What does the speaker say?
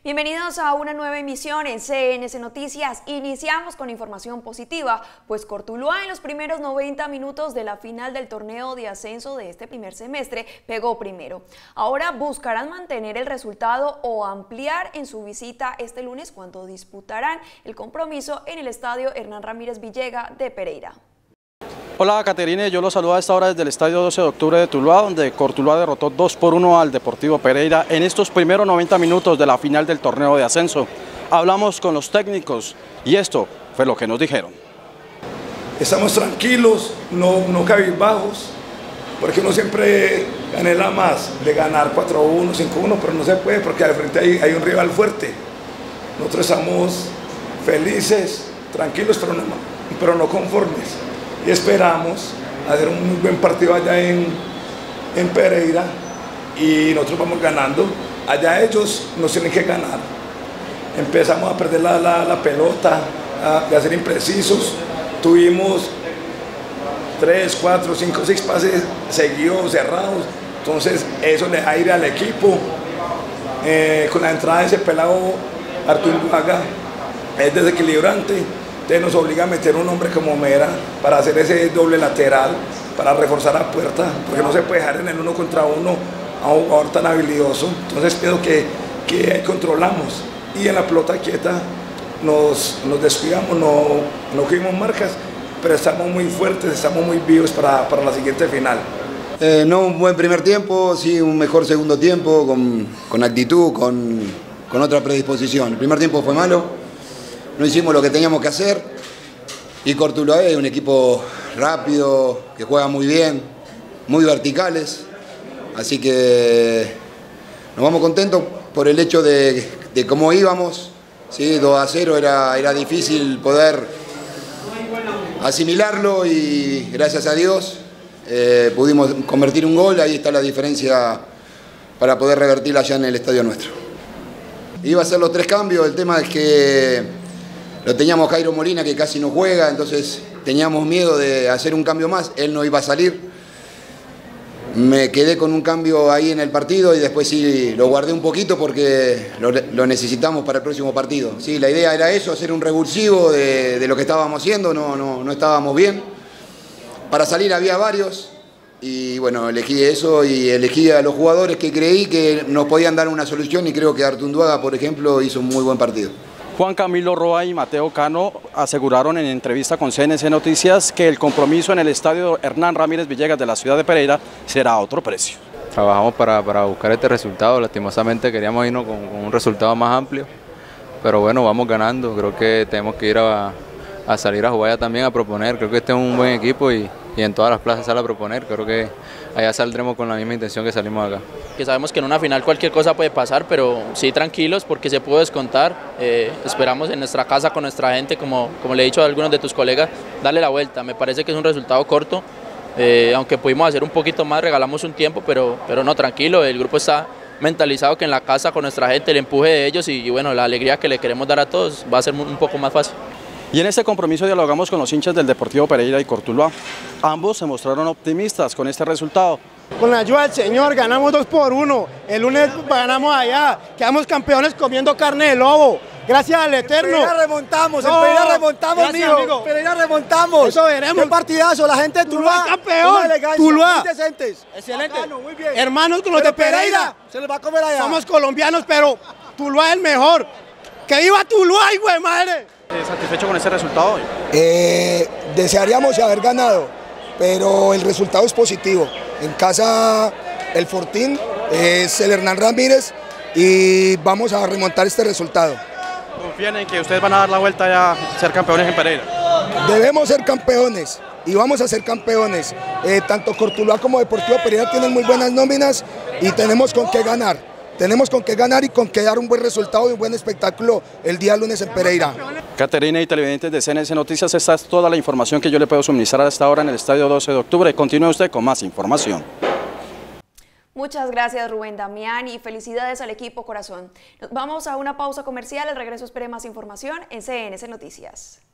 Bienvenidos a una nueva emisión en CNC Noticias. Iniciamos con información positiva, pues Cortuluá en los primeros 90 minutos de la final del torneo de ascenso de este primer semestre pegó primero. Ahora buscarán mantener el resultado o ampliar en su visita este lunes cuando disputarán el compromiso en el estadio Hernán Ramírez Villegas de Pereira. Hola Caterine, yo los saludo a esta hora desde el estadio 12 de octubre de Tuluá, donde Cortuluá derrotó 2-1 al Deportivo Pereira en estos primeros 90 minutos de la final del torneo de ascenso. Hablamos con los técnicos y esto fue lo que nos dijeron. Estamos tranquilos, no cabizbajos, porque uno siempre anhela más de ganar 4-1, 5-1, pero no se puede porque al frente hay un rival fuerte. Nosotros estamos felices, tranquilos, pero no conformes. Y esperamos hacer un muy buen partido allá en Pereira y nosotros vamos ganando. Allá ellos nos tienen que ganar. Empezamos a perder la pelota, a ser imprecisos. Tuvimos 3, 4, 5, 6 pases seguidos, cerrados. Entonces eso le da aire al equipo. Con la entrada de ese pelado Arturo Vaga es desequilibrante. Entonces nos obliga a meter un hombre como Mera para hacer ese doble lateral, para reforzar la puerta, porque no se puede dejar en el 1 contra 1 a un jugador tan habilidoso. Entonces pienso que controlamos y en la pelota quieta nos descuidamos, no cogimos marcas, pero estamos muy fuertes, estamos muy vivos para la siguiente final. No un buen primer tiempo, sí un mejor segundo tiempo, con actitud, con otra predisposición. El primer tiempo fue malo. No hicimos lo que teníamos que hacer y Cortuluá es un equipo rápido, que juega muy bien, muy verticales, así que nos vamos contentos por el hecho de cómo íbamos, ¿sí? 2-0 era difícil poder asimilarlo y gracias a Dios pudimos convertir un gol, ahí está la diferencia para poder revertirla allá en el estadio nuestro. Iba a ser los 3 cambios, el tema es que lo teníamos Jairo Molina que casi no juega, entonces teníamos miedo de hacer un cambio más, él no iba a salir. Me quedé con un cambio ahí en el partido y después sí lo guardé un poquito porque lo necesitamos para el próximo partido. Sí, la idea era eso, hacer un revulsivo de lo que estábamos haciendo, no estábamos bien. Para salir había varios y bueno, elegí eso y elegí a los jugadores que creí que nos podían dar una solución y creo que Artunduaga, por ejemplo, hizo un muy buen partido. Juan Camilo Roa y Mateo Cano aseguraron en entrevista con CNC Noticias que el compromiso en el estadio Hernán Ramírez Villegas de la ciudad de Pereira será a otro precio. Trabajamos para buscar este resultado, lastimosamente queríamos irnos con un resultado más amplio, pero bueno, vamos ganando, creo que tenemos que ir a salir a jugar también, a proponer, creo que este es un buen equipo y en todas las plazas sale a proponer, creo que allá saldremos con la misma intención que salimos acá. Que sabemos que en una final cualquier cosa puede pasar, pero sí tranquilos porque se pudo descontar, esperamos en nuestra casa con nuestra gente, como le he dicho a algunos de tus colegas, darle la vuelta, me parece que es un resultado corto, aunque pudimos hacer un poquito más, regalamos un tiempo, pero no, tranquilo, el grupo está mentalizado que en la casa con nuestra gente, el empuje de ellos y bueno, la alegría que le queremos dar a todos va a ser un poco más fácil. Y en este compromiso dialogamos con los hinchas del Deportivo Pereira y Cortuluá. Ambos se mostraron optimistas con este resultado. Con la ayuda del Señor ganamos 2-1, el lunes ganamos allá, quedamos campeones comiendo carne de lobo, gracias al Eterno. En Pereira remontamos, amigo. Pereira remontamos. Eso veremos. Qué partidazo, la gente de Tuluá. Campeón. Tuluá. Muy decentes. Excelente. Bacano, muy bien. Hermanos con los de Pereira. Se les va a comer allá. Somos colombianos, pero Tuluá es el mejor. ¡Que viva Tuluá, hijo de madre! ¿Satisfecho con este resultado hoy? Desearíamos haber ganado, pero el resultado es positivo. En casa el Fortín es el Hernán Ramírez y vamos a remontar este resultado. ¿Confían en que ustedes van a dar la vuelta ya a ser campeones en Pereira? Debemos ser campeones y vamos a ser campeones. Tanto Cortuluá como Deportivo Pereira tienen muy buenas nóminas y tenemos con qué ganar. Tenemos con qué ganar y con qué dar un buen resultado y un buen espectáculo el día lunes en Pereira. Caterina y televidentes de CNC Noticias, esta es toda la información que yo le puedo suministrar hasta ahora en el estadio 12 de octubre. Continúe usted con más información. Muchas gracias Rubén Damián y felicidades al equipo Corazón. Nos vamos a una pausa comercial, al regreso espere más información en CNC Noticias.